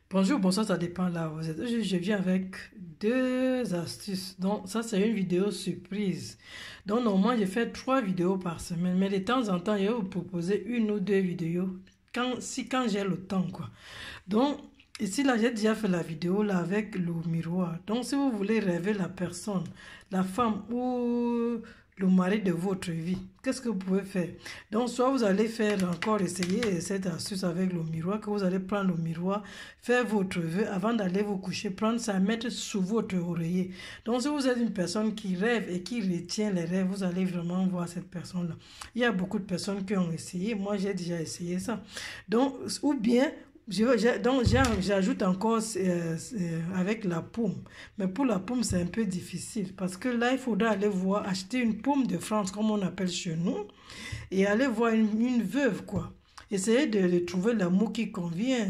Bonjour, bonsoir, ça dépend là où vous êtes. Je viens avec deux astuces. Donc, ça, c'est une vidéo surprise. Donc, normalement, je fais 3 vidéos par semaine. Mais de temps en temps, je vais vous proposer 1 ou 2 vidéos. Quand j'ai le temps, quoi. Donc, ici, là, j'ai déjà fait la vidéo là avec le miroir. Donc, si vous voulez rêver la personne, la femme ou le mari de votre vie, qu'est-ce que vous pouvez faire? Donc, soit vous allez faire encore essayer cette astuce avec le miroir, que vous allez prendre le miroir, faire votre vœu avant d'aller vous coucher, prendre ça, mettre sous votre oreiller. Donc, si vous êtes une personne qui rêve et qui retient les rêves, vous allez vraiment voir cette personne-là. Il y a beaucoup de personnes qui ont essayé. Moi, j'ai déjà essayé ça. Donc, ou bien, j'ajoute encore avec la paume. Mais pour la paume, c'est un peu difficile. Parce que là, il faudra aller voir, acheter une paume de France, comme on appelle chez nous, et aller voir une veuve, quoi. Essayez de trouver l'amour qui convient,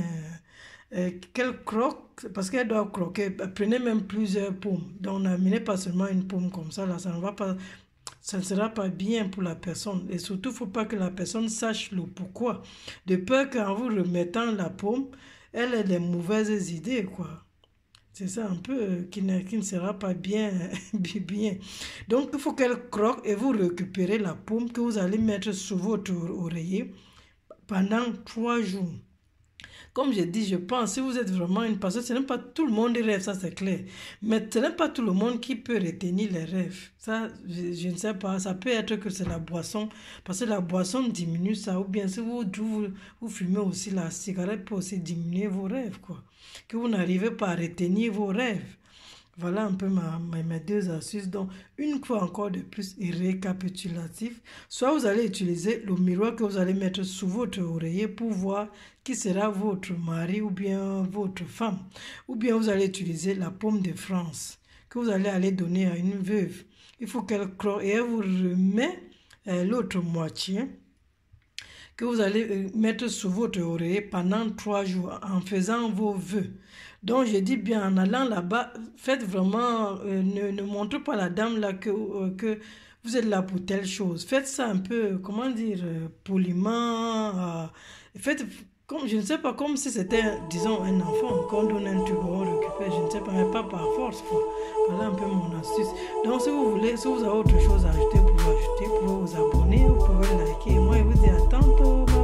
qu'elle croque, parce qu'elle doit croquer. Prenez même plusieurs paumes. Donc, n'amenez pas seulement une paume comme ça, là, ça ne sera pas bien pour la personne. Et surtout, il ne faut pas que la personne sache le pourquoi. De peur qu'en vous remettant la paume, elle ait des mauvaises idées, quoi. C'est ça un peu qui ne sera pas bien, bien. Donc, il faut qu'elle croque et vous récupérez la paume que vous allez mettre sous votre oreiller pendant 3 jours. Comme je dis, je pense, si vous êtes vraiment une personne, ce n'est pas tout le monde qui rêve, ça c'est clair. Mais ce n'est pas tout le monde qui peut retenir les rêves. Ça, je ne sais pas, ça peut être que c'est la boisson, parce que la boisson diminue ça, ou bien si vous fumez aussi, la cigarette peut aussi diminuer vos rêves, quoi. Que vous n'arrivez pas à retenir vos rêves. Voilà un peu mes deux astuces. Donc, une fois encore de plus, et récapitulatif. Soit vous allez utiliser le miroir que vous allez mettre sous votre oreiller pour voir qui sera votre mari ou bien votre femme. Ou bien vous allez utiliser la paume de France que vous allez aller donner à une veuve. Il faut qu'elle croque et elle vous remet l'autre moitié que vous allez mettre sous votre oreiller pendant 3 jours en faisant vos vœux. Donc, je dis bien, en allant là-bas, faites vraiment, ne montrez pas à la dame là que vous êtes là pour telle chose. Faites ça un peu, comment dire, poliment. Faites, comme, je ne sais pas, comme si c'était, disons, un enfant, qu'on donne un truc, on récupère, je ne sais pas, mais pas par force, quoi. Voilà un peu mon astuce. Donc, si vous voulez, si vous avez autre chose à ajouter, vous pouvez ajouter, vous pouvez vous abonner, vous pouvez liker. Moi, je vous dis à tantôt.